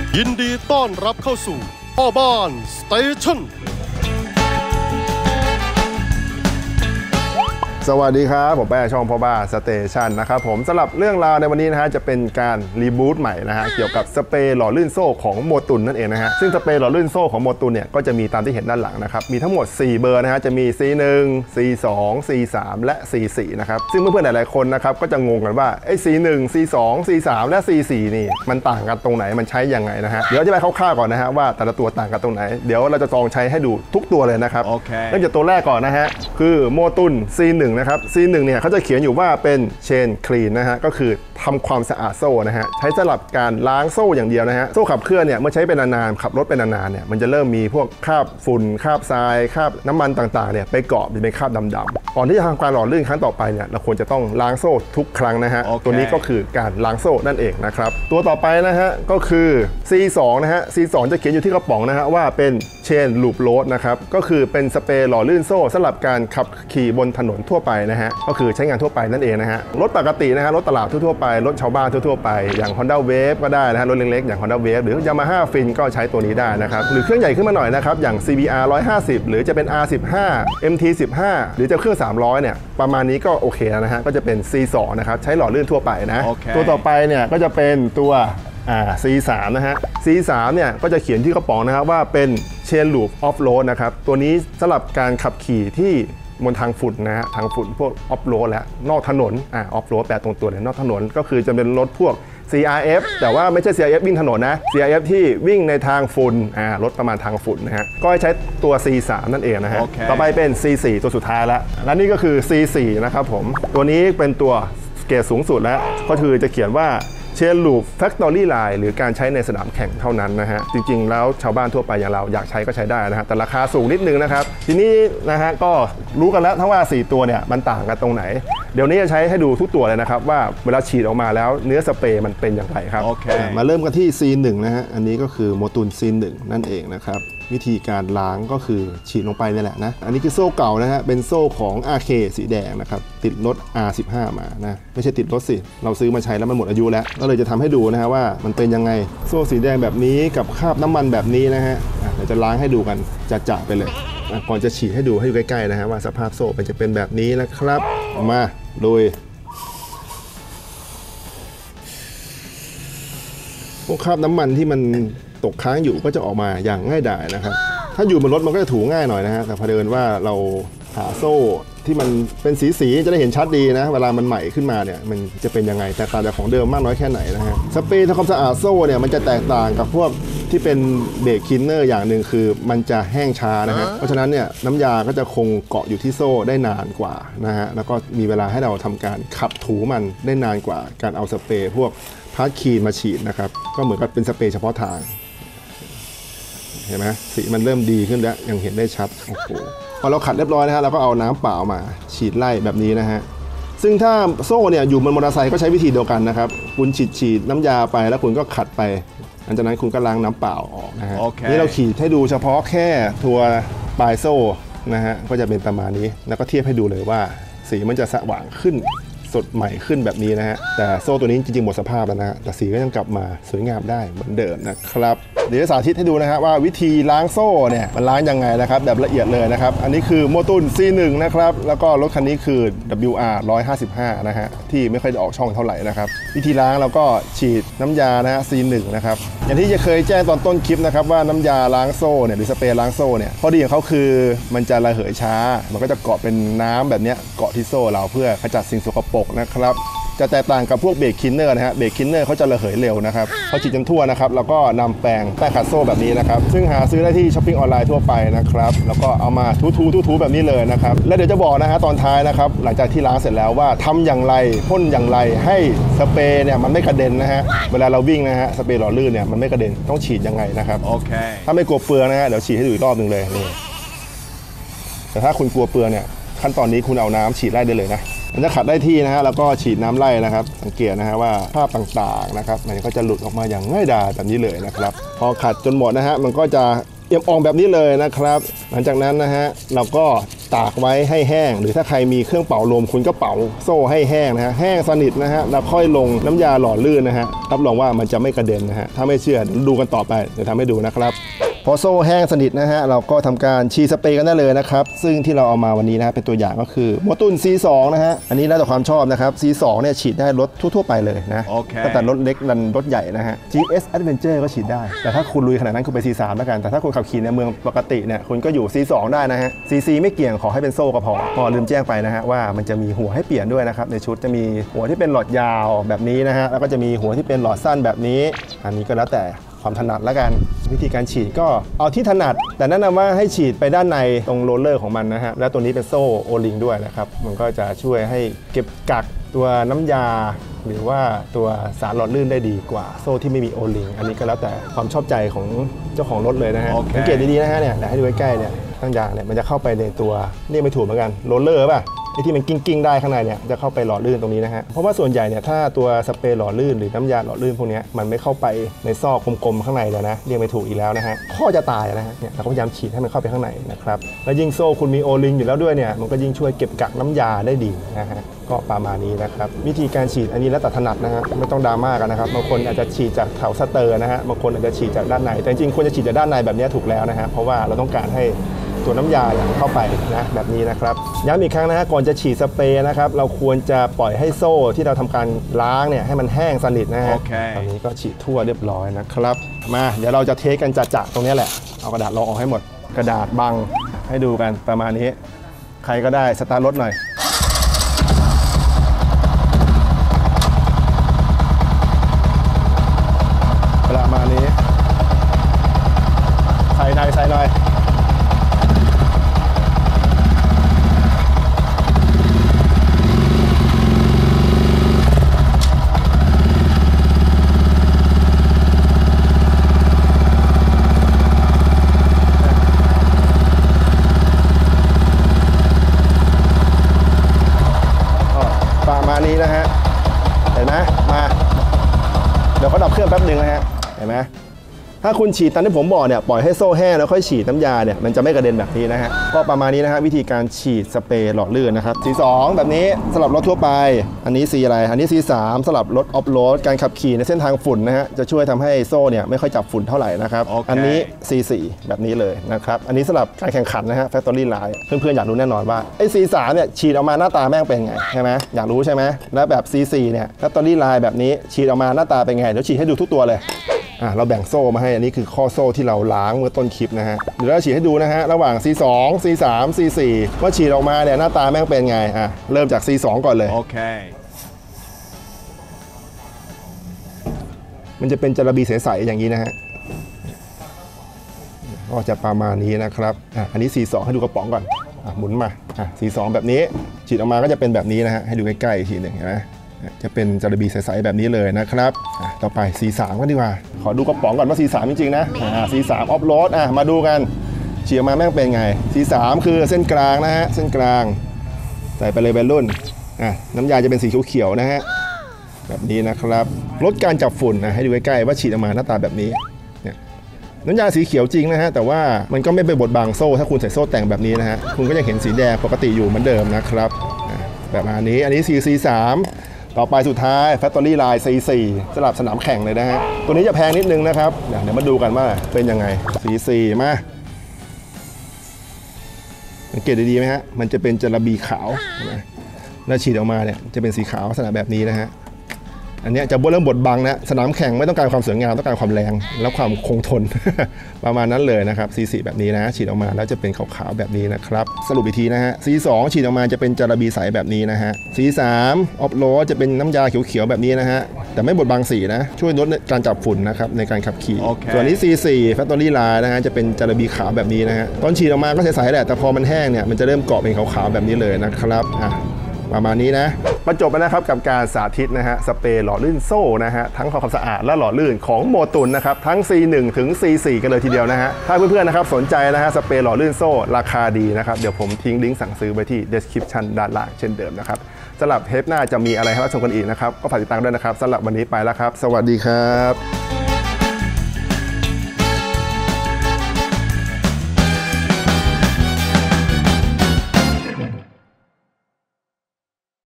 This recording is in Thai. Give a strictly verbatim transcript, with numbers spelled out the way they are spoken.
ยินดีต้อนรับเข้าสู่พ่อบ้านสเตชันสวัสดีครับผมแป้ช่องพ่อบ้านสเตชันนะครับผมสำหรับเรื่องราวในวันนี้นะฮะจะเป็นการรีบูตใหม่นะฮะเกี่ยวกับสเปรย์หล่อลื่นโซ่ของโมตุนนั่นเองนะฮะซึ่งสเปรย์หล่อลื่นโซ่ของโมตุนเนี่ยก็จะมีตามที่เห็นด้านหลังนะครับมีทั้งหมดสี่เบอร์นะฮะจะมี ซี หนึ่ง ซี สอง ซี สาม และ ซี สี่ นะครับซึ่งเพื่อนๆหลายๆคนนะครับก็จะงงกันว่าไอ้ ซี หนึ่ง ซี สอง ซี สาม และ ซี สี่ นี่มันต่างกันตรงไหนมันใช้ยังไงนะฮะเดี๋ยวจะไปคร่าวๆก่อนนะฮะว่าแต่ละตัวต่างกันตรงไหนเดี๋ยวเราจะลองใช้ให้ดูทุกตัวเลยนะครับโอเคเริ่มจากตัวแรกก่อนนะฮะคือโมตุน ซี หนึ่ง นะครับ ซี หนึ่ง เนี่ยเขาจะเขียนอยู่ว่าเป็นเชนคลีนนะฮะก็คือทำความสะอาดโซ่นะฮะใช้สำหรับการล้างโซ่อย่างเดียวนะฮะโซ่ขับเคลื่อนเนี่ยเมื่อใช้เป็นนานๆขับรถเป็นนานๆเนี่ยมันจะเริ่มมีพวกคราบฝุ่นคราบทรายคราบน้ำมันต่างๆเนี่ยไปเกาะเป็นคราบดำๆก่อนที่จะทำการหล่อลื่นครั้งต่อไปเนี่ยเราควรจะต้องล้างโซ่ทุกครั้งนะฮะ okay. ตัวนี้ก็คือการล้างโซ่นั่นเองนะครับตัวต่อไปนะฮะก็คือ ซี สอง นะฮะ ซี สอง จะเขียนอยู่ที่กระป๋องนะฮะว่าเป็นเชนลูปโรดนะครับก็คือเป็นสเปรย์หล่อลื่นโซ่สำหรับการขับขี่บนถนนทั่วไปนะฮะก็คือใช้งานทั่วไปนั่นเองนะฮะรถปกตินะฮะรถตลาดทั่วๆไปรถชาวบ้านทั่วๆไปอย่าง Honda Wave ก็ได้นะฮะรถเล็กๆอย่าง Honda Wave หรือ Yamaha Fin ก็ใช้ตัวนี้ได้นะครับหรือเครื่องใหญ่ขึ้นมาหน่อยนะครับอย่าง ซี บี อาร์ หนึ่งร้อยห้าสิบ หรือจะเป็น อาร์ สิบห้า เอ็ม ที สิบห้า หรือจะเครื่องสามร้อยเนี่ยประมาณนี้ก็โอเคแล้วนะฮะก็จะเป็น ซี สอง นะครับใช้หล่อลื่นทั่วไปนะ okay. ตัวต่อไปเนี่ยก็จะเป็นตัวอ่า ซี สาม นะฮะ ซี สาม เนี่ยก็จะเขียนที่กระป๋องนะครับว่าเป็นเชนลูปออฟโรดนะครับตัวนี้สำหรับการขับขี่ที่บนทางฝุ่นนะฮะทางฝุ่นพวกออฟโรดและนอกถนนอ่าออฟโรดแปลตรงตัวเลยนอกถนนก็คือจะเป็นรถพวก ซี อาร์ เอฟ แต่ว่าไม่ใช่ ซี อาร์ เอฟ วิ่งถนนนะ ซี อาร์ เอฟ ที่วิ่งในทางฝุ่นอ่ารถประมาณทางฝุ่นนะฮะก็ให้ใช้ตัว ซี สาม นั่นเองนะฮะ okay. ต่อไปเป็น ซี สี่ ตัวสุดท้ายแล้วและนี่ก็คือ ซี สี่ นะครับผมตัวนี้เป็นตัวเกรดสูงสุดแล้วก็คือจะเขียนว่าเชนลูปแฟคทอรี่ไลน์หรือการใช้ในสนามแข่งเท่านั้นนะฮะจริงๆแล้วชาวบ้านทั่วไปอย่างเราอยากใช้ก็ใช้ได้นะฮะแต่ราคาสูงนิดนึงนะครับทีนี้นะฮะก็รู้กันแล้วทั้งว่าสี่ตัวเนี่ยมันต่างกันตรงไหนเดี๋ยวนี้จะใช้ให้ดูทุกตัวเลยนะครับว่าเวลาฉีดออกมาแล้วเนื้อสเปรย์มันเป็นอย่างไรครับ okay. มาเริ่มกันที่ ซี หนึ่ง นะฮะอันนี้ก็คือโมตุน ซี หนึ่ง นั่นเองนะครับวิธีการล้างก็คือฉีดลงไปนี่แหละนะอันนี้คือโซ่เก่านะฮะเป็นโซ่ของ อาร์ เค สีแดงนะครับติดรถ อาร์ สิบห้า มานะไม่ใช่ติดรถสิเราซื้อมาใช้แล้วมันหมดอายุแล้วก็เลยจะทำให้ดูนะฮะว่ามันเป็นยังไงโซ่สีแดงแบบนี้กับคราบน้ำมันแบบนี้นะฮะเดี๋ยวจะล้างให้ดูกันจะๆไปเลยก่อนจะฉีดให้ดูให้ดูใกล้ๆนะฮะว่าสภาพโซ่เป็นจะเป็นแบบนี้นะครับมาโดยพวกคราบน้ำมันที่มันตกค้างอยู่ก็จะออกมาอย่างง่ายดายนะครับถ้าอยู่บนรถมันก็จะถูง่ายหน่อยนะฮะแต่พอเดินว่าเราหาโซ่ที่มันเป็นสีๆจะได้เห็นชัดดีนะเวลามันใหม่ขึ้นมาเนี่ยมันจะเป็นยังไงแตกต่างจากของเดิมมากน้อยแค่ไหนนะฮะสเปรย์ทำความสะอาดโซ่เนี่ยมันจะแตกต่างกับพวกที่เป็นเบรกคินเนอร์อย่างหนึ่งคือมันจะแห้งช้านะฮะเพราะฉะนั้นเนี่ยน้ำยาก็จะคงเกาะอยู่ที่โซ่ได้นานกว่านะฮะแล้วก็มีเวลาให้เราทำการขับถูมันได้นานกว่าการเอาสเปรย์พวกพาร์ทคีนมาฉีดนะครับก็เหมือนกับเป็นสเปรย์เฉพาะทางเห็นไหมสีมันเริ่มดีขึ้นแล้วยังเห็นได้ชัดโอ้โหพอเราขัดเรียบร้อยนะฮะเราก็เอาน้ำเปล่ามาฉีดไล่แบบนี้นะฮะซึ่งถ้าโซ่เนี่ยอยู่บนมอเตอร์ไซค์ก็ใช้วิธีเดียวกันนะครับคุณฉีดฉีดน้ำยาไปแล้วคุณก็ขัดไปหลังจากนั้นคุณก็ล้างน้ำเปล่าออกนะฮะ okay. นี่เราขีดให้ดูเฉพาะแค่ตัวปลายโซ่นะฮะก็จะเป็นประมาณนี้แล้วก็เทียบให้ดูเลยว่าสีมันจะสว่างขึ้นสดใหม่ขึ้นแบบนี้นะฮะแต่โซ่ตัวนี้จริงๆหมดสภาพแล้วนะแต่สีก็ยังกลับมาสวยงามได้เหมือนเดิมนะครับเดี๋ยวสาธิตให้ดูนะฮะว่าวิธีล้างโซ่เนี่ยมันล้างยังไงนะครับแบบละเอียดเลยนะครับอันนี้คือโมตุน ซี หนึ่ง นะครับแล้วก็รถคันนี้คือ ดับเบิลยู อาร์ หนึ่งร้อยห้าสิบห้า นะฮะที่ไม่ค่อยออกช่องเท่าไหร่นะครับวิธีล้างเราก็ฉีดน้ำยานะฮะ ซี หนึ่ง นะครับอย่างที่จะเคยแจ้งตอนต้นคลิปนะครับว่าน้ำยาล้างโซ่เนี่ยหรือสเปรย์ล้างโซ่เนี่ยข้อดีของเขาคือมันจะระเหยช้ามันก็จะเกาะเป็นน้ำแบบนี้เกาะที่โซ่เราเพื่อขจัดสิ่งสกปรกนะครับจะแตกต่างกับพวกเบรกคินเนอร์นะฮะเบรกคินเนอร์เขาจะระเหยเร็วนะครับพอฉีดจนทั่วนะครับแล้วก็นำแปรงแป้งขัดโซ่แบบนี้นะครับซึ่งหาซื้อได้ที่ช้อปปิ้งออนไลน์ทั่วไปนะครับแล้วก็เอามาทูๆๆแบบนี้เลยนะครับแล้วเดี๋ยวจะบอกนะฮะตอนท้ายนะครับหลังจากที่ล้างเสร็จแล้วว่าทำอย่างไรพ่นอย่างไรให้สเปรย์เนี่ยมันไม่กระเด็นนะฮะเวลาเราวิ่งนะฮะสเปรย์หล่อลื่นเนี่ยมันไม่กระเด็นต้องฉีดยังไงนะครับโอเคถ้าไม่กลัวเปลืองนะฮะเดี๋ยวฉีดให้ดูอีกรอบนึงเลยนี่แต่ถ้าคุณกลัวเปลืองเนี่ยขั้นตอนนี้คุณเอาน้ำฉีดไล่ได้เลยนะมันจะขัดได้ที่นะฮะแล้วก็ฉีดน้ำไล่นะครับสังเกตนะฮะว่าภาพต่างๆนะครับมันก็จะหลุดออกมาอย่างง่ายดายแบบนี้เลยนะครับพอขัดจนหมดนะฮะมันก็จะเอี่ยมอ่องแบบนี้เลยนะครับหลังจากนั้นนะฮะเราก็ตากไว้ให้แห้งหรือถ้าใครมีเครื่องเป่าลมคุณก็เป่าโซ่ให้แห้งนะฮะแห้งสนิทนะฮะแล้วค่อยลงน้ำยาหล่อลื่นนะฮะรับรองว่ามันจะไม่กระเด็นนะฮะถ้าไม่เชื่อดูกันต่อไปเดี๋ยวทำให้ดูนะครับพอโซ่แห้งสนิทนะฮะเราก็ทำการฉีดสเปรย์กันได้เลยนะครับซึ่งที่เราเอามาวันนี้นะเป็นตัวอย่างก็คือโมตุน ซี สอง นะฮะอันนี้แล้วแต่ความชอบนะครับ ซี สอง เนี่ยฉีดได้รถทั่วๆไปเลยนะ okay. ตั้งแต่รถเล็กดันรถใหญ่นะฮะ จี เอส Adventure ก็ฉีดได้แต่ถ้าคุณลุยขนาดนั้นคุณไป ซี สาม แล้วกันแต่ถ้าคุณขับขี่ในเมืองปกติเนี่ยคุณก็อยู่ ซี สอง ได้นะฮะ ซี ซี ไม่เกี่ยงขอให้เป็นโซ่ก็พอพอลืมแจ้งไปนะฮะว่ามันจะมีหัวให้เปลี่ยนด้วยนะครับในชุดจะมีหัวที่เป็นหลอดยาวแบบนี้นะฮะแล้วก็จะมีหัวที่เป็นหลอดสั้นแบบนี้อันนี้ก็แล้วแต่ความถนัดแล้วกันวิธีการฉีดก็เอาที่ถนัดแต่แนะนำว่าให้ฉีดไปด้านในตรงโรลเลอร์ของมันนะฮะแล้วตัวนี้เป็นโซ่โอลิงด้วยนะครับมันก็จะช่วยให้เก็บกักตัวน้ำยาหรือว่าตัวสารหล่อลื่นได้ดีกว่าโซ่ที่ไม่มีโอลิงอันนี้ก็แล้วแต่ความชอบใจของเจ้าของรถเลยนะฮะ okay. สังเกตดีๆนะฮะเนี่ยให้ดูใกล้ๆเนี่ยทั้งยางเนี่ยมันจะเข้าไปในตัวเรียกไม่ถูกเหมือนกันโรลเลอร์ป่ะไอ้ที่มันกิ้งๆได้ข้างในเนี่ยจะเข้าไปหล่อลื่นตรงนี้นะฮะเพราะว่าส่วนใหญ่เนี่ยถ้าตัวสเปรย์หล่อลื่นหรือน้ำยาหล่อลื่นพวกนี้มันไม่เข้าไปในซอกกลมๆข้างในเลยนะเรียกไม่ถูกอีกแล้วนะฮะข้อจะตายนะฮะเนี่ยเราก็พยายามฉีดให้มันเข้าไปข้างในนะครับแล้วยิ่งโซ่คุณมีโอลิงอยู่แล้วด้วยเนี่ยมันก็ยิ่งช่วยเก็บกักน้ำยาได้ดีนะฮะก็ประมาณนี้นะครับวิธีการฉีดอันนี้แล้วแต่ถนัดนะฮะไม่ต้องดราม่ากันนะครับบางคนอาจจะฉีดจากแถวสเตอร์นะฮะบางคนอาจจะฉีดจากด้านในแต่จริงๆควรจะฉีดจากด้านในแบบนี้ถูกแล้วนะฮะเพราะว่าเราต้องการให้ตัวน้ำยาอย่างเข้าไปนะแบบนี้นะครับย้ำอีกครั้งนะฮะก่อนจะฉีดสเปรย์นะครับเราควรจะปล่อยให้โซ่ที่เราทำการล้างเนี่ยให้มันแห้งสนิทนะฮะ okay. ตอนนี้ก็ฉีดทั่วเรียบร้อยนะครับมาเดี๋ยวเราจะเทสกันจะๆตรงนี้แหละเอากระดาษรองออกให้หมดกระดาษบังให้ดูกันประมาณนี้ใครก็ได้สตาร์ทรถหน่อยประมาณนี้ใส่หน่อยใส่หน่อยประมาณนี้นะฮะเห็นไหมมาเดี๋ยวเขาดับเครื่องแป๊บหนึ่งนะฮะเห็นไหมถ้าคุณฉีดตามที่ผมบอกเนี่ยปล่อยให้โซ่แห้งแล้วค่อยฉีดน้ำยาเนี่ยมันจะไม่กระเด็นแบบนี้นะฮะก็ประมาณนี้นะฮะวิธีการฉีดสเปรย์หล่อลื่นนะครับ ซี สอง แบบนี้สำหรับรถทั่วไปอันนี้ C อะไรอันนี้ ซี สาม สำหรับรถออฟโรดการขับขี่ในเส้นทางฝุ่นนะฮะจะช่วยทำให้โซ่เนี่ยไม่ค่อยจับฝุ่นเท่าไหร่นะครับ okay. อันนี้ ซี โฟร์ แบบนี้เลยนะครับอันนี้สำหรับการแข่งขันนะฮะ Factory Line เพื่อนๆอยากรู้แน่นอนว่าไอ้ ซี สาม เนี่ยฉีดออกมาหน้าตาแม่งเป็นไงใช่ไหมอยากรู้ใช่ไหมแล้วแบบ ซี โฟร์ เนี่ย Factory Line แบบนี้ฉีดออกมาหน้าตาเป็นไงเดี๋ยวฉีดให้ดูทุกตัวเลยอ่ะเราแบ่งโซ่มาให้อันนี้คือข้อโซ่ที่เราล้างเมื่อต้นคลิปนะฮะเดี๋ยวเราฉีดให้ดูนะฮะระหว่าง ซี สอง ซี สาม ซี โฟร์ ว่าฉีดออกมาเนี่ยหน้าตาแม่งเป็นไงอ่ะเริ่มจาก ซี สอง ก่อนเลย okay. มันจะเป็นจระบีใสๆอย่างนี้นะฮะก็จะประมาณนี้นะครับอ่ะอันนี้ ซี สอง ให้ดูกระป๋องก่อนอ่ะหมุนมาอ่ะ ซี สอง แบบนี้ฉีดออกมาก็จะเป็นแบบนี้นะฮะให้ดูใกล้ๆอีกทีหนึ่งเห็นไหมจะเป็นจระบีใสๆแบบนี้เลยนะครับต่อไป ซี สาม กันดีกว่าขอดูกระป๋องก่อนว่า ซี สาม จริงๆนะอ่า ซี สาม ออฟโรดอ่ะมาดูกันฉีดออกมาแม่งเป็นไง ซี สาม คือเส้นกลางนะฮะเส้นกลางใส่ไปเลยเป็นรุ่นอ่ะน้ำยาจะเป็นสีเขียวๆนะฮะแบบนี้นะครับลดการจับฝุ่นนะให้ดูใกล้ๆว่าฉีดออกมาหน้าตาแบบนี้น้ำยาสีเขียวจริงนะฮะแต่ว่ามันก็ไม่ไปบดบังโซ่ถ้าคุณใส่โซ่แต่งแบบนี้นะฮะคุณก็ยังเห็นสีแดงปกติอยู่เหมือนเดิมนะครับแบบนี้อันนี้ ซี สาม ต่อไปสุดท้าย Factory Line ซี โฟร์ สำหรับสนามแข่งเลยนะฮะตัวนี้จะแพงนิดนึงนะครับเดี๋ยวมาดูกันว่าเป็นยังไง ซี โฟร์ มาสังเกตดีๆไหมฮะมันจะเป็นจระบีขาวแล้วฉีดออกมาเนี่ยจะเป็นสีขาวลักษณะแบบนี้นะฮะอันนี้จะเริ่มบดบังนะสนามแข่งไม่ต้องการความสวยงามต้องการความแรงและความคงทน ประมาณนั้นเลยนะครับ ซี โฟร์ แบบนี้นะฉีดออกมาแล้วจะเป็นขาวๆแบบนี้นะครับสรุปอีกทีนะฮะ ซี สอง ฉีดออกมาจะเป็นจระบีใสแบบนี้นะฮะ ซี สาม ออฟโรดจะเป็นน้ำยาเขียวๆแบบนี้นะฮะแต่ไม่บดบังสีนะช่วยลดการจับฝุ่นนะครับในการขับขี่ okay. ส่วนนี้ ซี โฟร์ Factory Line นะฮะจะเป็นจระบีขาวแบบนี้นะฮะตอนฉีดออกมาก็ใสๆแหละแต่พอมันแห้งเนี่ยมันจะเริ่มเกาะเป็นขาวๆแบบนี้เลยนะครับอ่ะประมาณนี้นะมาจบไปนะครับกับการสาธิตนะฮะสเปรย์หล่อลื่นโซ่นะฮะทั้งความสะอาดและหล่อลื่นของโมตุนนะครับทั้ง ซี หนึ่ง ถึง ซี โฟร์ กันเลยทีเดียวนะฮะถ้าเพื่อนๆนะครับสนใจนะฮะสเปรย์หล่อลื่นโซ่ราคาดีนะครับเดี๋ยวผมทิ้งลิงก์สั่งซื้อไว้ที่ description ด้านล่างเช่นเดิมนะครับสำหรับเทปหน้าจะมีอะไรให้รับชมกันอีกนะครับก็ฝากติดตามด้วยนะครับสำหรับวันนี้ไปแล้วครับสวัสดีครับ